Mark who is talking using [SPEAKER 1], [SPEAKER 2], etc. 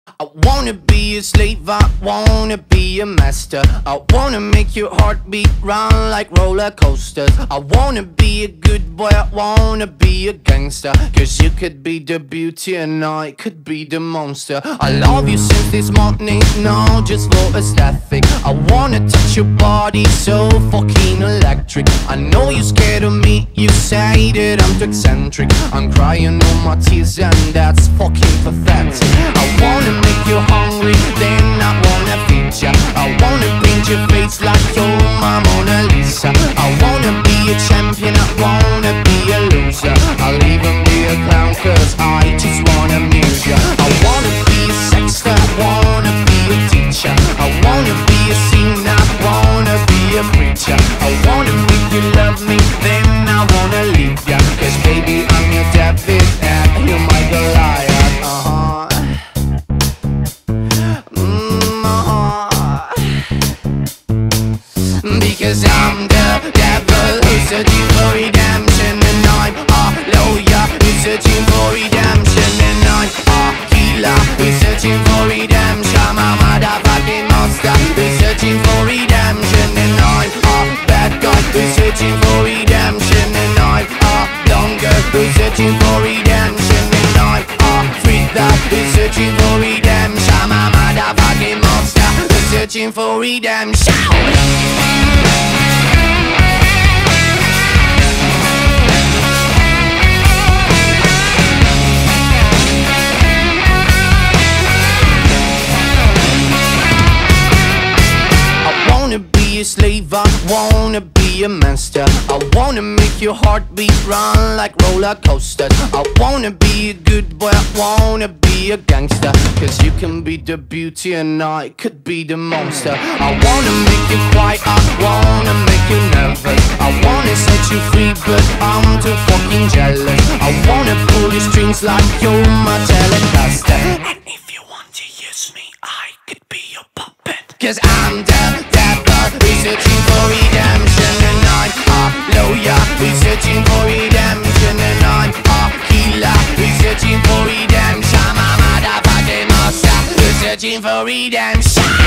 [SPEAKER 1] I wanna be a slave, I wanna be a master. I wanna make your heartbeat run like roller coasters. I wanna be a good boy, I wanna be a gangster. Cause you could be the beauty and I could be the monster. I love you since this morning, no, just for aesthetic. I wanna touch your body so fucking electric. I know you're scared of me, you say that I'm too eccentric. I'm crying all my tears and that's fucking pathetic. I wanna make you hungry, then I wanna feed ya. I wanna paint your face like you're my Mona Lisa. I wanna be a champion, I wanna be a loser. I'll even be a clown cause I just wanna amuse ya. I wanna be a sexter, I wanna be a teacher. I wanna be a singer, I wanna be a preacher. I wanna make you love me, then I wanna leave ya. Cause baby I'm your David and you're my Goliath. Because I'm the devil who's searching for redemption. And I'm a lawyer who's searching for redemption. And I'm a healer who's searching for redemption. I'm a motherfucking monster who's searching for redemption. And I'm a bad guy who's searching for redemption. And I'm a blonde girl who's searching for redemption. And I'm a freak who's searching for redemption. I'm a motherfucking monster who's searching for redemption. A slave, I wanna be a master. I wanna make your heartbeat run like roller coasters. I wanna be a good boy, I wanna be a gangster. Cause you can be the beauty and I could be the monster. I wanna make you quiet, I wanna make you nervous. I wanna set you free but I'm too fucking jealous. I wanna pull your strings like you're my Telecaster. And if you want to use me, I could be your puppet. Cause I'm the devil who's searching for redemption. And I'm a lawyer who's searching for redemption. And I'm a healer who's searching for redemption. I'm a motherfucking monster who's searching for redemption.